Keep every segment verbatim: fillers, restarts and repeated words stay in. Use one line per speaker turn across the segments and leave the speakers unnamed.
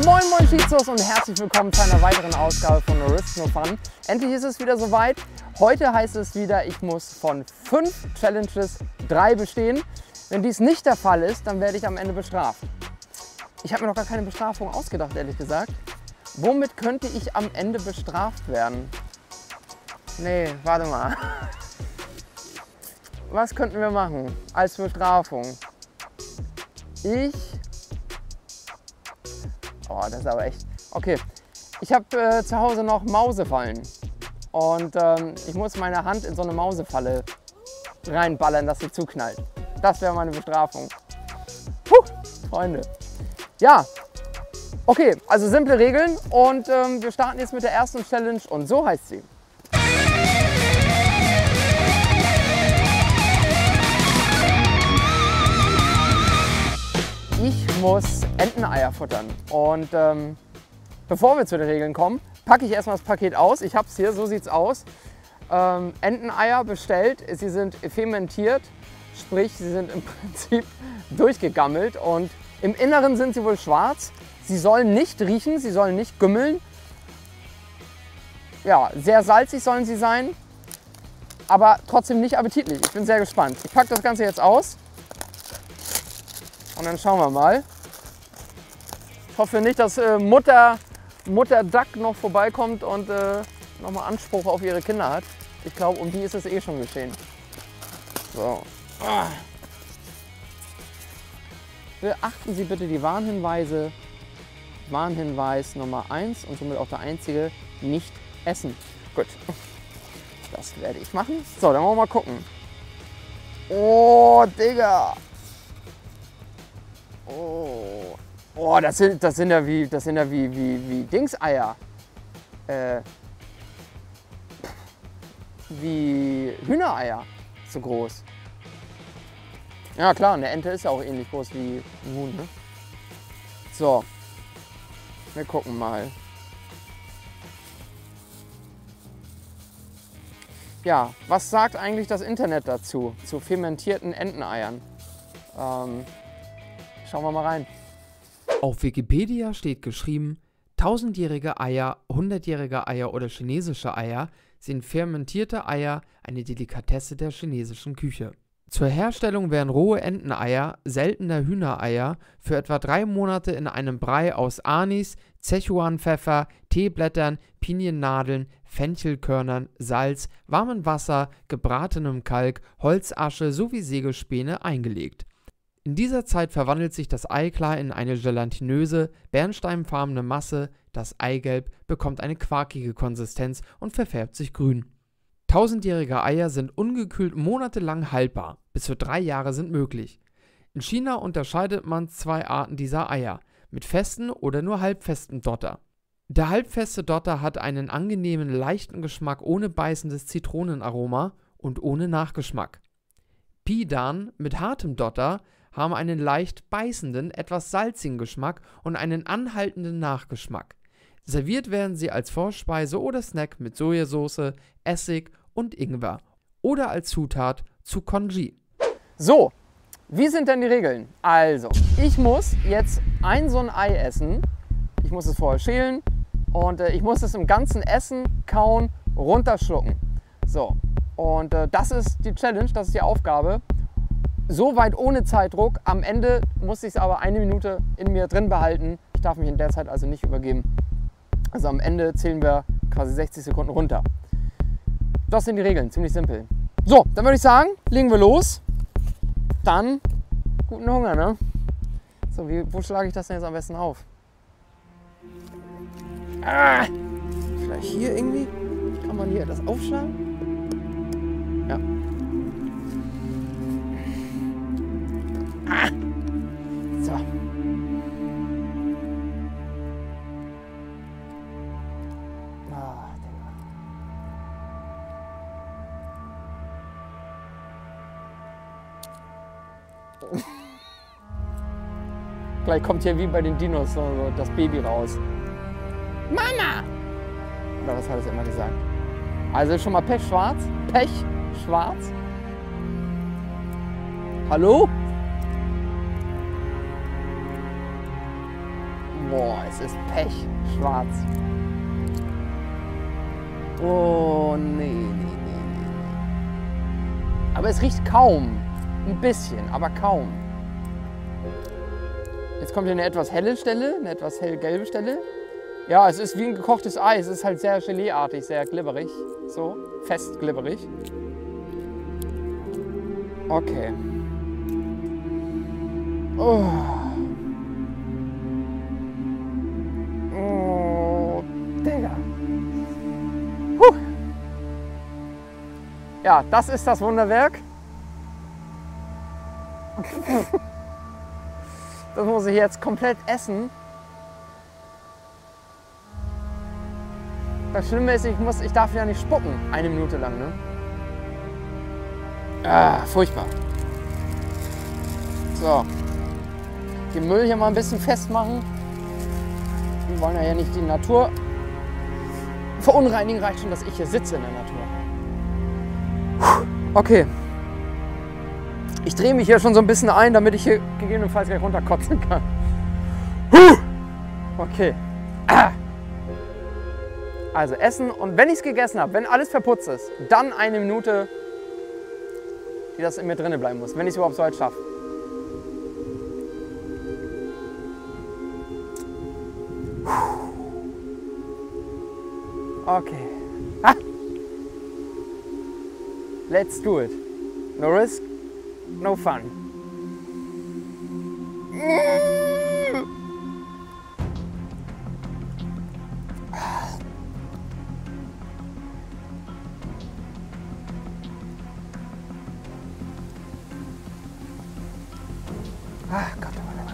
Moin Moin Shizos und herzlich willkommen zu einer weiteren Ausgabe von No Risk No Fun. Endlich ist es wieder soweit. Heute heißt es wieder, ich muss von fünf Challenges drei bestehen. Wenn dies nicht der Fall ist, dann werde ich am Ende bestraft. Ich habe mir noch gar keine Bestrafung ausgedacht, ehrlich gesagt. Womit könnte ich am Ende bestraft werden? Nee, warte mal. Was könnten wir machen als Bestrafung? Ich... Oh, das ist aber echt... Okay, ich habe äh, zu Hause noch Mausefallen. Und ähm, ich muss meine Hand in so eine Mausefalle reinballern, dass sie zuknallt. Das wäre meine Bestrafung. Puh, Freunde. Ja, okay, also simple Regeln. Und ähm, wir starten jetzt mit der ersten Challenge und so heißt sie. Ich muss Enteneier futtern und ähm, bevor wir zu den Regeln kommen, packe ich erstmal das Paket aus. Ich habe es hier, so sieht es aus. Ähm, Enteneier bestellt, sie sind fermentiert, sprich sie sind im Prinzip durchgegammelt und im Inneren sind sie wohl schwarz. Sie sollen nicht riechen, sie sollen nicht gümmeln. Ja, sehr salzig sollen sie sein, aber trotzdem nicht appetitlich. Ich bin sehr gespannt. Ich packe das Ganze jetzt aus. Und dann schauen wir mal. Ich hoffe nicht, dass äh, Mutter, Mutter Duck noch vorbeikommt und äh, nochmal Anspruch auf ihre Kinder hat. Ich glaube, um die ist es eh schon geschehen. So. Beachten Sie bitte die Warnhinweise. Warnhinweis Nummer eins und somit auch der einzige, nicht essen. Gut. Das werde ich machen. So, dann wollen wir mal gucken. Oh, Digga. Oh, oh das, sind, das sind ja wie, das sind ja wie, wie, wie Dingseier. Äh, wie Hühnereier. So groß. Ja klar, eine Ente ist ja auch ähnlich groß wie ein Huhn. Ne? So, wir gucken mal. Ja, was sagt eigentlich das Internet dazu? Zu fermentierten Enteneiern? Ähm, Schauen wir mal rein.
Auf Wikipedia steht geschrieben, tausendjährige Eier, hundertjährige Eier oder chinesische Eier sind fermentierte Eier eine Delikatesse der chinesischen Küche. Zur Herstellung werden rohe Enteneier, seltener Hühnereier, für etwa drei Monate in einem Brei aus Anis, Szechuanpfeffer, Teeblättern, Piniennadeln, Fenchelkörnern, Salz, warmem Wasser, gebratenem Kalk, Holzasche sowie Sägespäne eingelegt. In dieser Zeit verwandelt sich das Eiklar in eine gelatinöse, bernsteinfarbene Masse, das Eigelb bekommt eine quarkige Konsistenz und verfärbt sich grün. Tausendjährige Eier sind ungekühlt monatelang haltbar, bis zu drei Jahre sind möglich. In China unterscheidet man zwei Arten dieser Eier, mit festen oder nur halbfesten Dotter. Der halbfeste Dotter hat einen angenehmen, leichten Geschmack ohne beißendes Zitronenaroma und ohne Nachgeschmack. Pidan mit hartem Dotter haben einen leicht beißenden, etwas salzigen Geschmack und einen anhaltenden Nachgeschmack. Serviert werden sie als Vorspeise oder Snack mit Sojasauce, Essig und Ingwer oder als Zutat zu Congee.
So, wie sind denn die Regeln? Also, ich muss jetzt ein so ein Ei essen. Ich muss es vorher schälen und äh, ich muss es im ganzen Essen, kauen, runterschlucken. So, und äh, das ist die Challenge, das ist die Aufgabe. Soweit ohne Zeitdruck. Am Ende muss ich es aber eine Minute in mir drin behalten. Ich darf mich in der Zeit also nicht übergeben. Also am Ende zählen wir quasi sechzig Sekunden runter. Das sind die Regeln, ziemlich simpel. So, dann würde ich sagen, legen wir los. Dann guten Hunger, ne? So, wie, wo schlage ich das denn jetzt am besten auf? Ah, vielleicht hier irgendwie? Kann man hier das aufschlagen? Ja. Ah. So. Ah, Digga. Gleich kommt hier wie bei den Dinos so, so das Baby raus. Mama! Oder was hat es immer gesagt? Also schon mal pechschwarz. Pechschwarz. Hallo? Boah, es ist Pech. Schwarz. Oh, nee, nee, nee, nee. Aber es riecht kaum. Ein bisschen, aber kaum. Jetzt kommt hier eine etwas helle Stelle, eine etwas hellgelbe Stelle. Ja, es ist wie ein gekochtes Ei. Es ist halt sehr Gelee-artig, sehr glibberig. So, fest glibberig. Okay. Oh. Oh, Digga. Huh. Ja, das ist das Wunderwerk. Das muss ich jetzt komplett essen. Das Schlimme ist, ich, muss, ich darf ja nicht spucken. Eine Minute lang, ne? Ah, furchtbar. So. Den Müll hier mal ein bisschen festmachen. Wir wollen ja nicht die Natur verunreinigen. Reicht schon, dass ich hier sitze in der Natur. Okay. Ich drehe mich hier schon so ein bisschen ein, damit ich hier gegebenenfalls gleich runterkotzen kann. Okay. Also essen, und wenn ich es gegessen habe, wenn alles verputzt ist, dann eine Minute, die das in mir drinnen bleiben muss, wenn ich es überhaupt so weit schaffe. Okay. Ah. Let's do it. No risk, no fun. Ach Gott, oh Gott.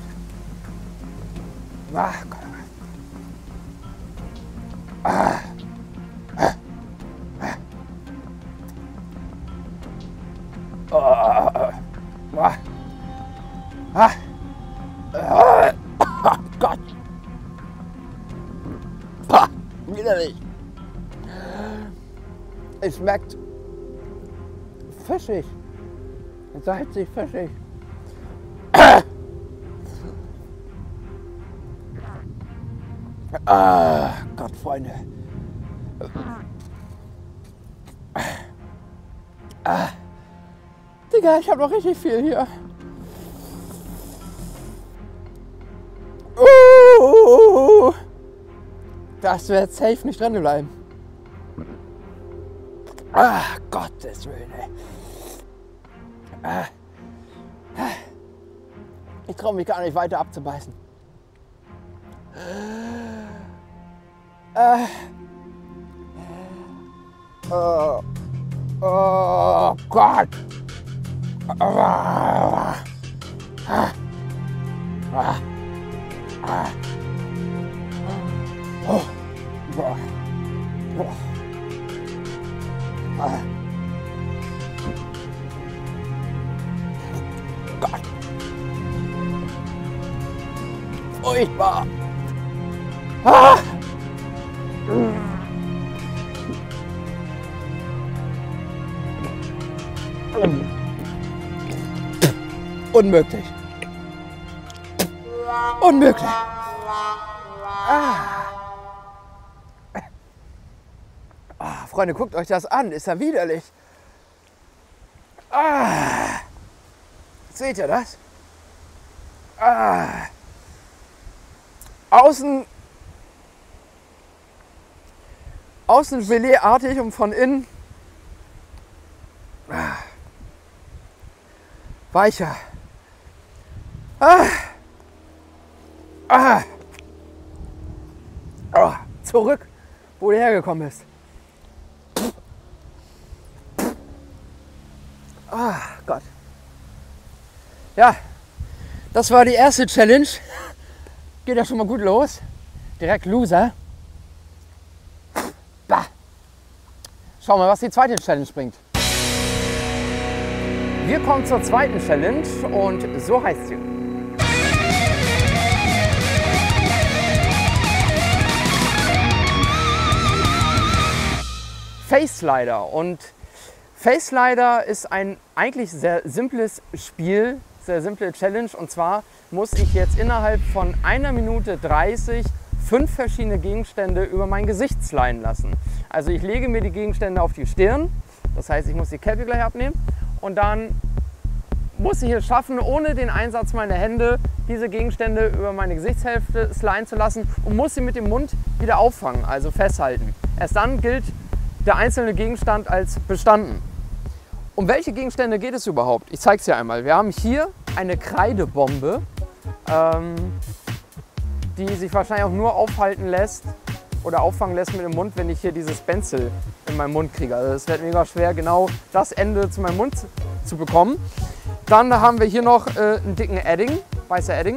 Ach Gott, oh Gott. Ah. Ah. Ah. Ah. Ah. Ah. Ah. Oh Gott. Pah. Widerlich. Es schmeckt fischig. Salzig, fischig. Ah, Gott, Freunde. Ah. Digga, ich habe noch richtig viel hier. Uh, das wird safe nicht drin bleiben. Ah, Gottes Willen, ey. Ah. Ich traue mich gar nicht weiter abzubeißen. Äh. Oh. Oh Gott. Ah. Ah. Ah. Ah. Oh. Boah. Boah. Ah. Gott. Furchtbar. Ah. Unmöglich. Unmöglich. Ah. Ah, Freunde, guckt euch das an. Ist ja widerlich. Ah. Seht ihr das? Ah. Außen, außen Gelee-artig und von innen ah. Weicher. Ah. Ah. Oh. Zurück, wo du hergekommen bist. Ah, Gott. Ja, das war die erste Challenge. Geht ja schon mal gut los. Direkt Loser. Bah. Schauen wir mal, was die zweite Challenge bringt. Wir kommen zur zweiten Challenge und so heißt sie. Face Slider. Und Face Slider ist ein eigentlich sehr simples Spiel sehr simple Challenge. Und zwar muss ich jetzt innerhalb von einer Minute dreißig fünf verschiedene Gegenstände über mein Gesicht sliden lassen. Also ich lege mir die Gegenstände auf die Stirn. Das heißt, ich muss die Cappy gleich abnehmen. Und dann muss ich es schaffen, ohne den Einsatz meiner Hände diese Gegenstände über meine Gesichtshälfte sliden zu lassen und muss sie mit dem Mund wieder auffangen, also festhalten. Erst dann gilt der einzelne Gegenstand als bestanden. Um welche Gegenstände geht es überhaupt? Ich zeige es dir einmal. Wir haben hier eine Kreidebombe, ähm, die sich wahrscheinlich auch nur aufhalten lässt oder auffangen lässt mit dem Mund, wenn ich hier dieses Benzel in meinen Mund kriege. Also es wird mega schwer, genau das Ende zu meinem Mund zu bekommen. Dann haben wir hier noch äh, einen dicken Edding, weißer Edding.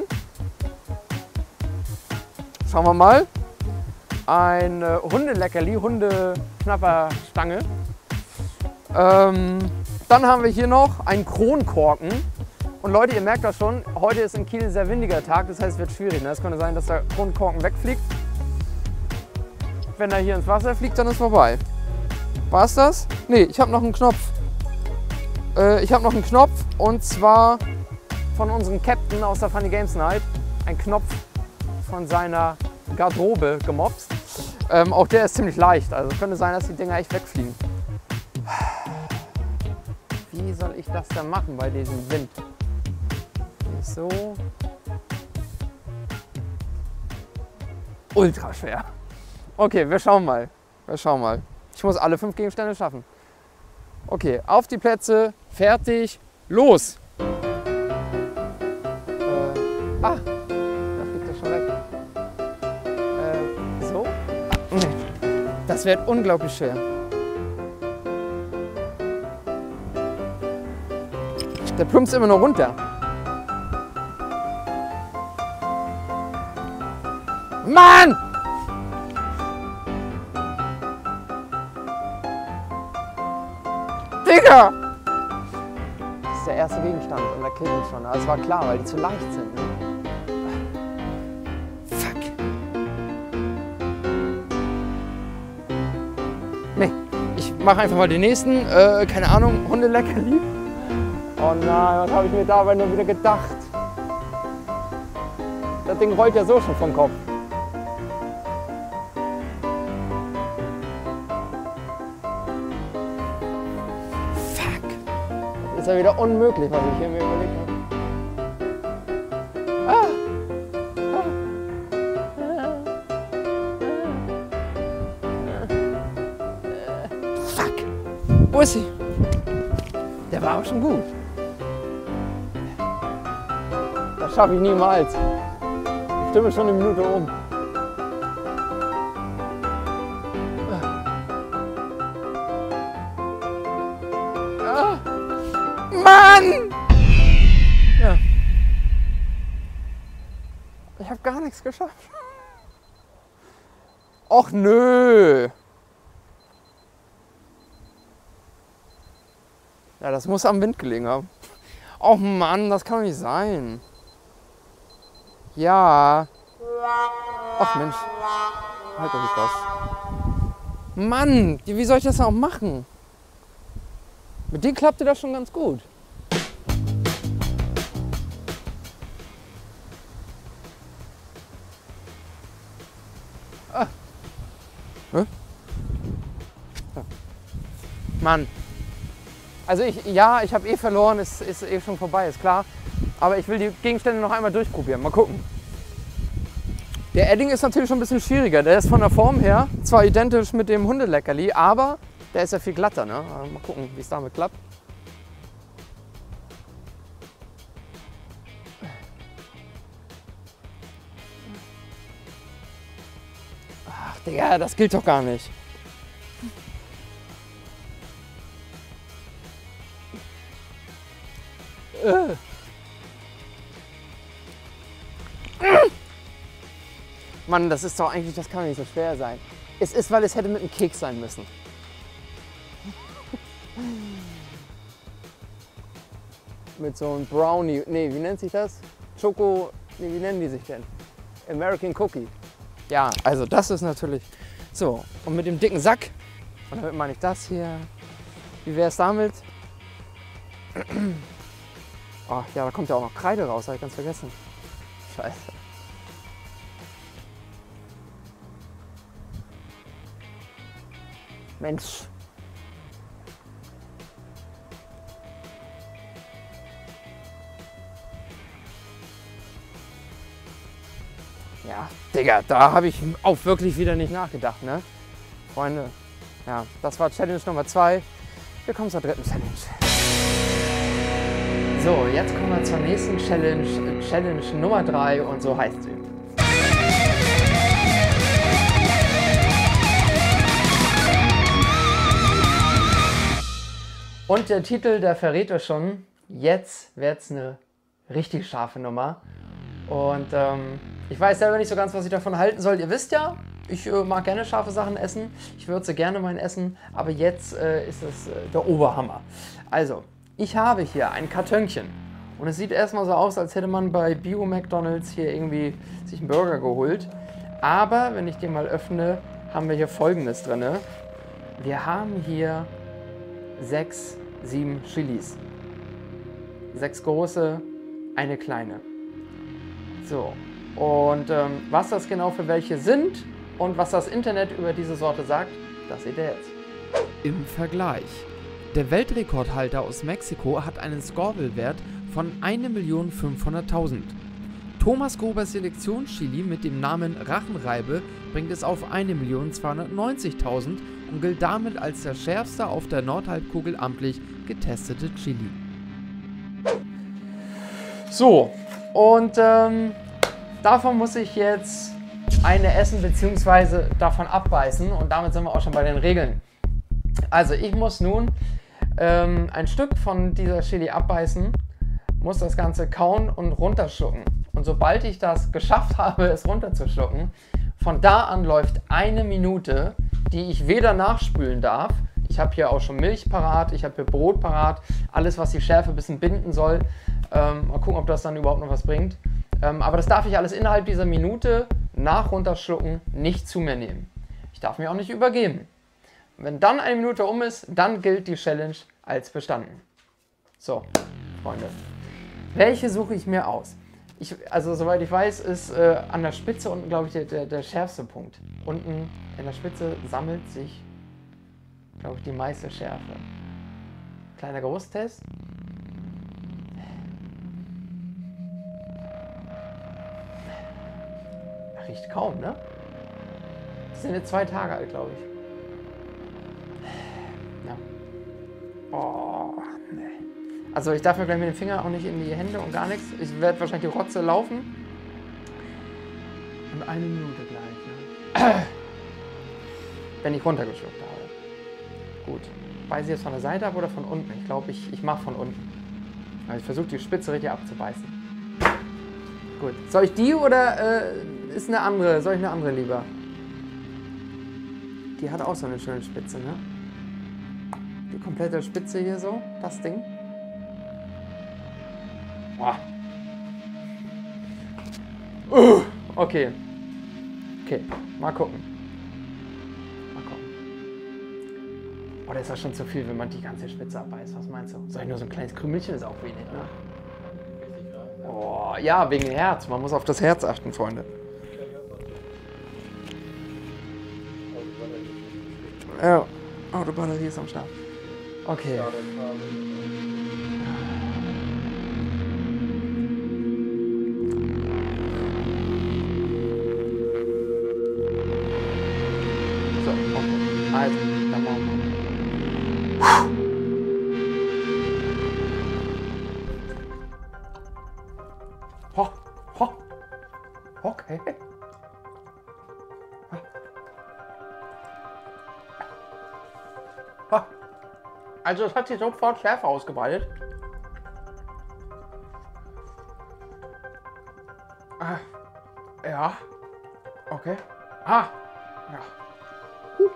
Schauen wir mal. Ein äh, Hundeleckerli, Hundeknapperstange. Ähm, dann haben wir hier noch einen Kronkorken. Und Leute, ihr merkt das schon, heute ist in Kiel ein sehr windiger Tag, das heißt, es wird schwierig. Ne? Es könnte sein, dass der Kronkorken wegfliegt. Wenn er hier ins Wasser fliegt, dann ist vorbei. War es das? Nee, ich habe noch einen Knopf. Äh, ich habe noch einen Knopf und zwar von unserem Captain aus der Funny Games Night. Ein Knopf von seiner Garderobe gemopst. Ähm, auch der ist ziemlich leicht, also es könnte sein, dass die Dinger echt wegfliegen. Wie soll ich das denn machen bei diesem Wind? So. Ultra schwer. Okay, wir schauen mal. Wir schauen mal. Ich muss alle fünf Gegenstände schaffen. Okay, auf die Plätze, fertig, los! Äh, ah, da fliegt er schon weg. Äh, so? Das wird unglaublich schwer. Der plumpst immer noch runter. Mann! Digga! Das ist der erste Gegenstand und der killt mich schon. Aber es war klar, weil die zu leicht sind. Ne? Fuck. Nee, ich mache einfach mal den nächsten. Äh, keine Ahnung, Hundeleckerli. Oh nein, was habe ich mir dabei nur wieder gedacht? Das Ding rollt ja so schon vom Kopf. Das ist ja wieder unmöglich, was ich hier mir überlegt habe. Ah. Ah. Fuck! Wo ist sie? Der war aber schon gut. Das schaffe ich niemals. Ich stimme schon eine Minute um. Mann! Ja. Ich habe gar nichts geschafft. Och nö. Ja, das muss am Wind gelegen haben. Och Mann, das kann doch nicht sein. Ja. Ach Mensch. Halt doch nicht was. Mann, wie soll ich das auch machen? Mit dem klappte das schon ganz gut. Ah. Hä? Ja. Mann. Also ich, ja, ich habe eh verloren, ist, ist eh schon vorbei, ist klar. Aber ich will die Gegenstände noch einmal durchprobieren. Mal gucken. Der Edding ist natürlich schon ein bisschen schwieriger. Der ist von der Form her zwar identisch mit dem Hundeleckerli, aber der ist ja viel glatter. Ne? Mal gucken, wie es damit klappt. Ach, Digga, das gilt doch gar nicht. Äh. Mann, das ist doch eigentlich, das kann nicht so schwer sein. Es ist, weil es hätte mit einem Keks sein müssen. Mit so einem Brownie, nee, wie nennt sich das? Schoko, nee, wie nennen die sich denn? American Cookie. Ja, also das ist natürlich so. Und mit dem dicken Sack, und damit meine ich das hier. Wie wäre es damit? Ach ja, da kommt ja auch noch Kreide raus, habe ich ganz vergessen. Scheiße. Mensch. Ja, Digga, da habe ich auch wirklich wieder nicht nachgedacht, ne? Freunde, ja, das war Challenge Nummer zwei. Wir kommen zur dritten Challenge. So, jetzt kommen wir zur nächsten Challenge, Challenge Nummer drei und so heißt sie. Und der Titel, der verrät es schon, jetzt wird es eine richtig scharfe Nummer. Und ähm, ich weiß selber nicht so ganz, was ich davon halten soll. Ihr wisst ja, ich äh, mag gerne scharfe Sachen essen. Ich würze gerne mein Essen, aber jetzt äh, ist es äh, der Oberhammer. Also, ich habe hier ein Kartönchen. Und es sieht erstmal so aus, als hätte man bei Bio-McDonald's hier irgendwie sich einen Burger geholt. Aber wenn ich den mal öffne, haben wir hier Folgendes drin. Wir haben hier sechs, sieben Chilis. Sechs große, eine kleine. So, und ähm, was das genau für welche sind und was das Internet über diese Sorte sagt, das seht ihr jetzt.
Im Vergleich. Der Weltrekordhalter aus Mexiko hat einen Scoville-Wert von eine Million fünfhunderttausend. Thomas Grobers Selektionschili mit dem Namen Rachenreibe bringt es auf eine Million zweihundertneunzigtausend und gilt damit als der schärfste auf der Nordhalbkugel amtlich getestete Chili.
So, und ähm, davon muss ich jetzt eine essen bzw. davon abbeißen und damit sind wir auch schon bei den Regeln. Also ich muss nun ähm, ein Stück von dieser Chili abbeißen, muss das Ganze kauen und runterschlucken. Und sobald ich das geschafft habe, es runterzuschlucken, von da an läuft eine Minute, die ich weder nachspülen darf. Ich habe hier auch schon Milch parat, ich habe hier Brot parat, alles, was die Schärfe ein bisschen binden soll. Ähm, mal gucken, ob das dann überhaupt noch was bringt. Ähm, aber das darf ich alles innerhalb dieser Minute nach runterschlucken nicht zu mir nehmen. Ich darf mich auch nicht übergeben. Wenn dann eine Minute um ist, dann gilt die Challenge als bestanden. So, Freunde. Welche suche ich mir aus? Ich, also soweit ich weiß, ist äh, an der Spitze unten, glaube ich, der, der, der schärfste Punkt. Unten in der Spitze sammelt sich, glaube ich, die meiste Schärfe. Kleiner Geruchstest. Riecht kaum, ne? Die sind jetzt zwei Tage alt, glaube ich. Ja. Oh, ne. Also ich darf mir gleich mit dem Finger auch nicht in die Hände und gar nichts. Ich werde wahrscheinlich die Rotze laufen. Und eine Minute gleich, ne? Wenn ich runtergeschluckt habe. Gut. Beiße ich jetzt von der Seite ab oder von unten? Ich glaube, ich, ich mache von unten. Also ich versuche die Spitze richtig abzubeißen. Gut. Soll ich die oder äh, ist eine andere? Soll ich eine andere lieber? Die hat auch so eine schöne Spitze, ne? Die komplette Spitze hier so, das Ding. Boah. Uh, okay. Okay, mal gucken. Mal gucken. Oh, das ist ja schon zu viel, wenn man die ganze Spitze abbeißt. Was meinst du? Soll ich nur so ein kleines Krümelchen? Ist auch wenig, ne? Oh, ja, wegen Herz. Man muss auf das Herz achten, Freunde. Ja, Autobatterie ist am Start. Okay. So, okay. Also, dann machen wir. Ho, ho. Okay. Also es hat sich sofort Schärfe ausgebreitet. Ah, ja. Okay. Ah. Ja. Huh.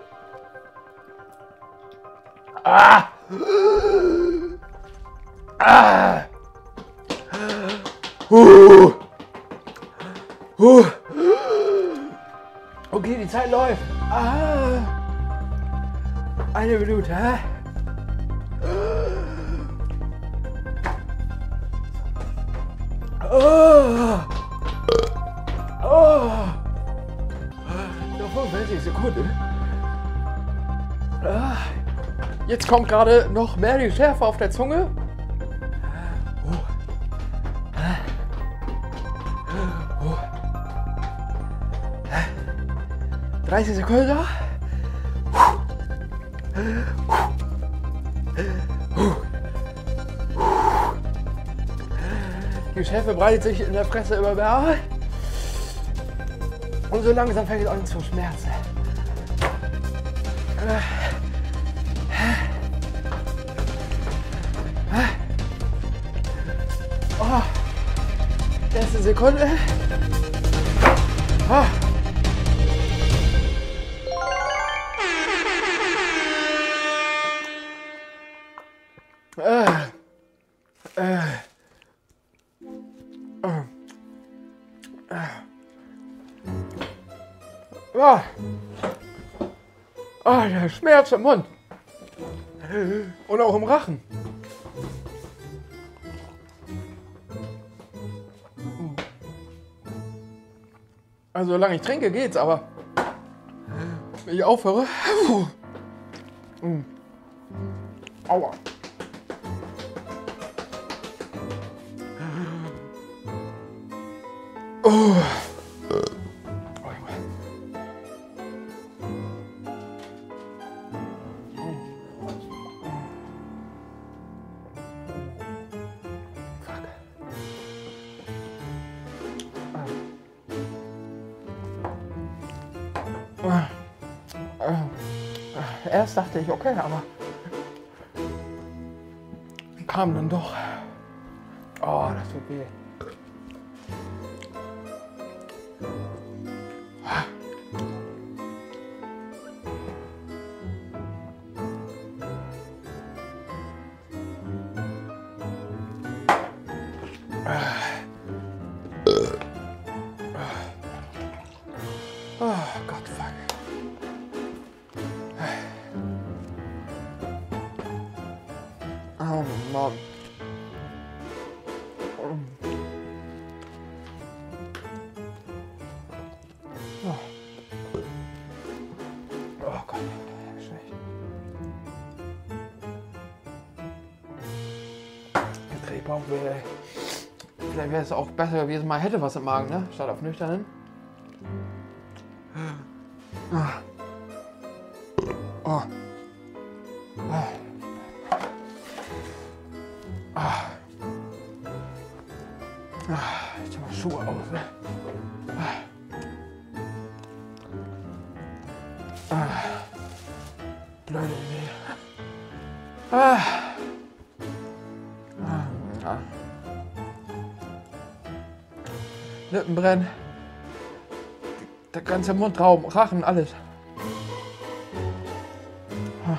Ah. Ah. Uh. Uh. Okay, die Zeit läuft. Ah. Eine Minute, hä? Oh. Oh. Noch fünfundzwanzig Sekunden. Jetzt kommt gerade noch mehr die Schärfe auf der Zunge. dreißig Sekunden. Die Schärfe breitet sich in der Fresse immer mehr. Und so langsam fängt es an zu schmerzen. Oh, letzte Sekunde. Oh. Äh, äh, äh, äh. Oh. Oh, der Schmerz im Mund und auch im Rachen. Also solange ich trinke geht's, aber wenn ich aufhöre. Aua. Oh. Erst dachte ich, okay, aber kam dann doch. Oh, das tut weh. Oh Gott, fuck. Oh Mann. Oh. Oh Gott, schlecht. Jetzt krieg ich Bauchweh. Vielleicht wäre es auch besser gewesen, mal hätte was im Magen, ne? Statt auf nüchternen. Ah. Oh. Ah. Ah. Ah. Ich zieh mal Schuhe auf. Ne? Ah. Ah. Blöde Idee. Ah. Ah. Ah. Lippen brennen. Der ganze Mundraum, Rachen, alles. Ah.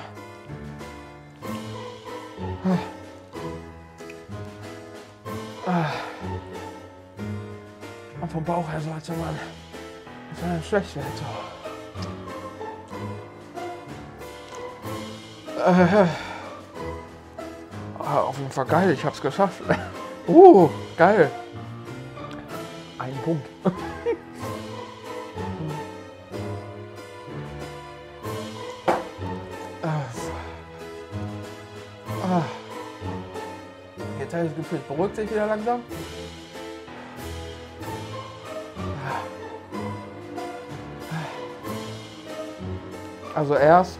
Ah. Und vom Bauch her so, als wenn man, als wenn man schlecht wird. So. Äh. Ah, auf jeden Fall geil, ich hab's geschafft. Uh, geil. Ein Punkt. Jetzt habe ich das Gefühl, es beruhigt sich wieder langsam. Also erst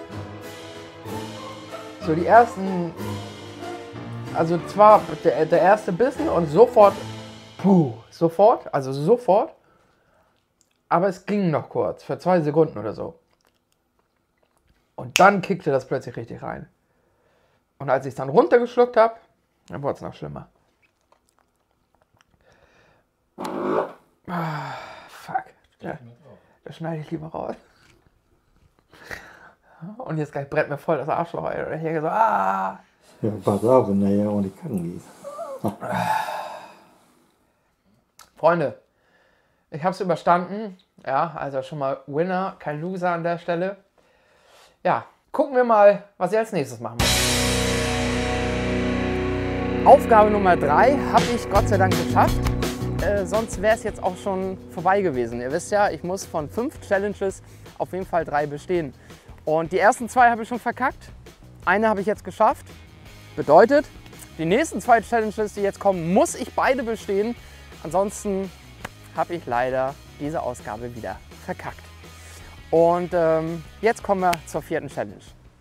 so die ersten, also zwar der, der erste Bissen und sofort, puh, sofort, also sofort, aber es ging noch kurz, für zwei Sekunden oder so. Und dann kickte das plötzlich richtig rein. Und als ich es dann runtergeschluckt habe, dann wurde es noch schlimmer. Ah, fuck. Ja, das schneide ich lieber raus. Und jetzt gleich brennt mir voll das Arschloch, ey. Oder hier so, ah.
Ja, pass auf, wenn er ja ohne Kacken geht.
Freunde, ich habe es überstanden. Ja, also schon mal Winner, kein Loser an der Stelle. Ja, gucken wir mal, was ich als nächstes machen muss. Aufgabe Nummer drei habe ich Gott sei Dank geschafft. Äh, sonst wäre es jetzt auch schon vorbei gewesen. Ihr wisst ja, ich muss von fünf Challenges auf jeden Fall drei bestehen. Und die ersten zwei habe ich schon verkackt. Eine habe ich jetzt geschafft. Bedeutet, die nächsten zwei Challenges, die jetzt kommen, muss ich beide bestehen. Ansonsten habe ich leider diese Ausgabe wieder verkackt. Und ähm, jetzt kommen wir zur vierten Challenge.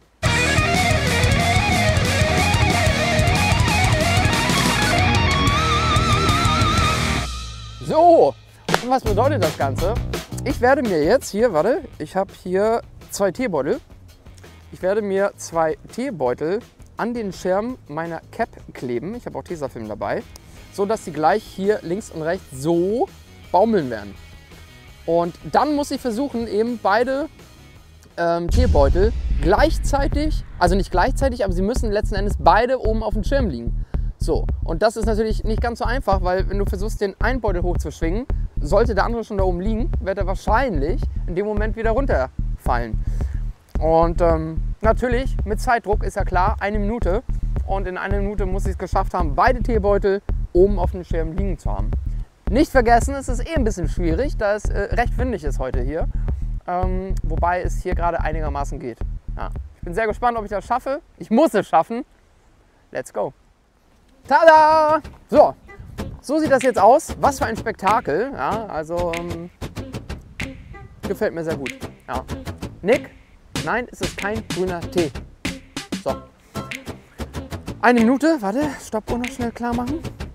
So, und was bedeutet das Ganze? Ich werde mir jetzt hier, warte, ich habe hier zwei Teebeutel. Ich werde mir zwei Teebeutel an den Schirm meiner Cap kleben. Ich habe auch Tesafilm dabei, so dass sie gleich hier links und rechts so baumeln werden. Und dann muss ich versuchen, eben beide ähm, Teebeutel gleichzeitig, also nicht gleichzeitig, aber sie müssen letzten Endes beide oben auf dem Schirm liegen. So, und das ist natürlich nicht ganz so einfach, weil wenn du versuchst, den einen Beutel hochzuschwingen, sollte der andere schon da oben liegen, wird er wahrscheinlich in dem Moment wieder runterfallen. Und ähm, natürlich, mit Zeitdruck ist ja klar, eine Minute. Und in einer Minute muss ich es geschafft haben, beide Teebeutel oben auf dem Schirm liegen zu haben. Nicht vergessen, es ist eh ein bisschen schwierig, da es äh, recht windig ist heute hier. Ähm, wobei es hier gerade einigermaßen geht. Ja. Ich bin sehr gespannt, ob ich das schaffe. Ich muss es schaffen. Let's go. Tada! So, so sieht das jetzt aus. Was für ein Spektakel. Ja, also ähm, gefällt mir sehr gut. Ja. Nick, nein, es ist kein grüner Tee. So. Eine Minute, warte, Stoppuhr noch schnell klar machen.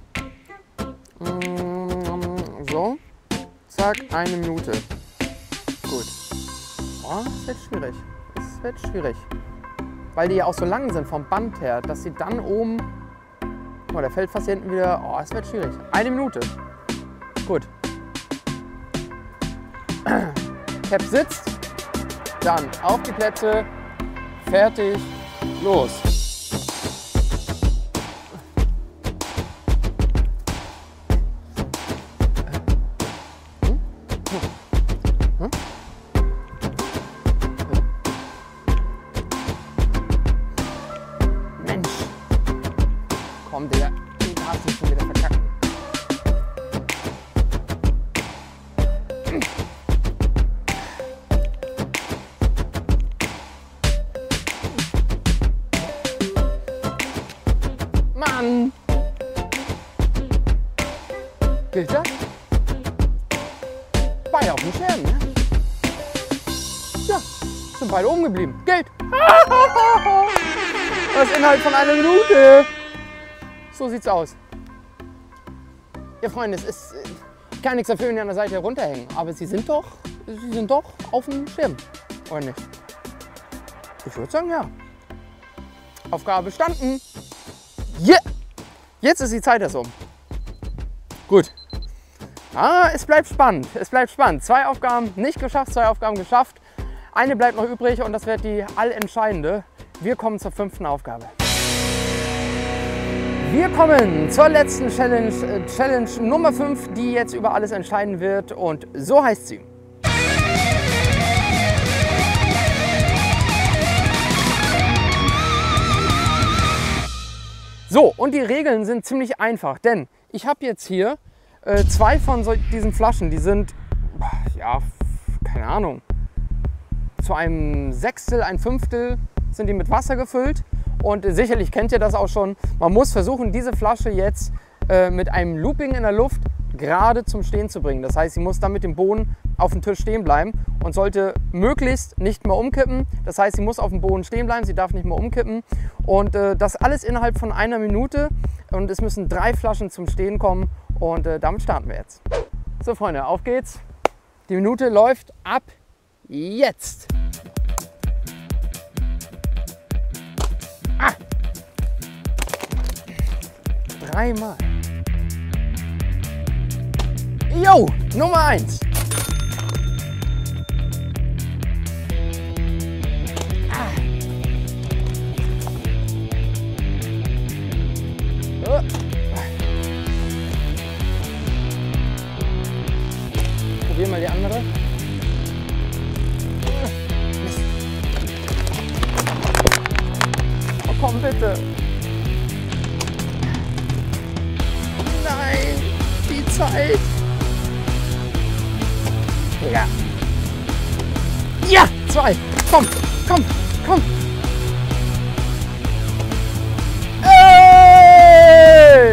So, zack, eine Minute. Gut. Oh, es wird schwierig. Es wird schwierig. Weil die ja auch so lang sind vom Band her, dass sie dann oben... Oh, der fällt fast hier hinten wieder. Oh, es wird schwierig. Eine Minute. Gut. Cap sitzt. Dann auf die Plätze. Fertig. Los. Komm, Digga, du darfst nicht schon wieder verkacken. Mann! Gilt das? Beide auf dem Schirm, ne? Ja, sind beide oben geblieben. Gilt! Das ist Inhalt von einer Minute. So sieht's aus. Ja, Freunde, es ist äh, kann nichts dafür, wenn die an der Seite runterhängen. Aber sie sind doch, sie sind doch auf dem Schirm, oder nicht? Ich würde sagen, ja. Aufgabe bestanden. Yeah! Jetzt ist die Zeit erst um. Gut. Ah, es bleibt spannend. Es bleibt spannend. Zwei Aufgaben nicht geschafft, zwei Aufgaben geschafft. Eine bleibt noch übrig und das wird die allentscheidende. Wir kommen zur fünften Aufgabe. Wir kommen zur letzten Challenge, äh, Challenge Nummer fünf, die jetzt über alles entscheiden wird, und so heißt sie. So, und die Regeln sind ziemlich einfach, denn ich habe jetzt hier äh, zwei von so diesen Flaschen, die sind, ja, keine Ahnung, zu einem Sechstel, ein Fünftel sind die mit Wasser gefüllt. Und sicherlich kennt ihr das auch schon. Man muss versuchen, diese Flasche jetzt äh, mit einem Looping in der Luft gerade zum Stehen zu bringen. Das heißt, sie muss dann mit dem Boden auf dem Tisch stehen bleiben und sollte möglichst nicht mehr umkippen. Das heißt, sie muss auf dem Boden stehen bleiben, sie darf nicht mehr umkippen. Und äh, das alles innerhalb von einer Minute. Und es müssen drei Flaschen zum Stehen kommen. Und äh, damit starten wir jetzt. So, Freunde, auf geht's. Die Minute läuft ab jetzt. Ah. Dreimal. Jo, Nummer eins. Ah. Oh. Probier mal die andere. Oh, komm bitte. Zeit. Ja. Ja, zwei. Komm, komm, komm. Ey!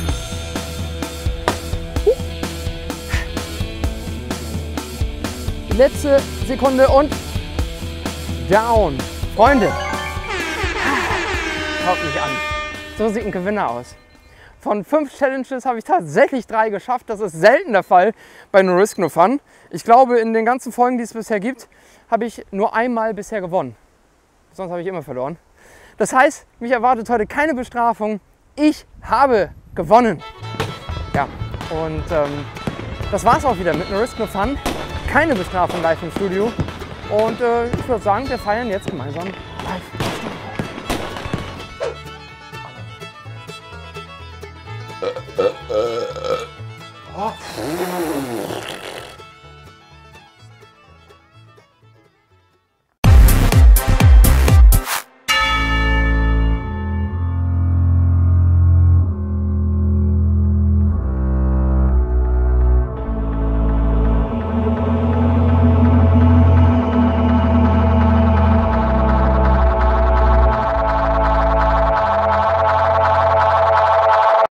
Letzte Sekunde und down. Freunde, schaut mich an. So sieht ein Gewinner aus. Von fünf Challenges habe ich tatsächlich drei geschafft. Das ist selten der Fall bei No Risk No Fun. Ich glaube, in den ganzen Folgen, die es bisher gibt, habe ich nur einmal bisher gewonnen. Sonst habe ich immer verloren. Das heißt, mich erwartet heute keine Bestrafung. Ich habe gewonnen. Ja, und ähm, das war es auch wieder mit No Risk No Fun. Keine Bestrafung live im Studio. Und äh, ich würde sagen, wir feiern jetzt gemeinsam live. Oh.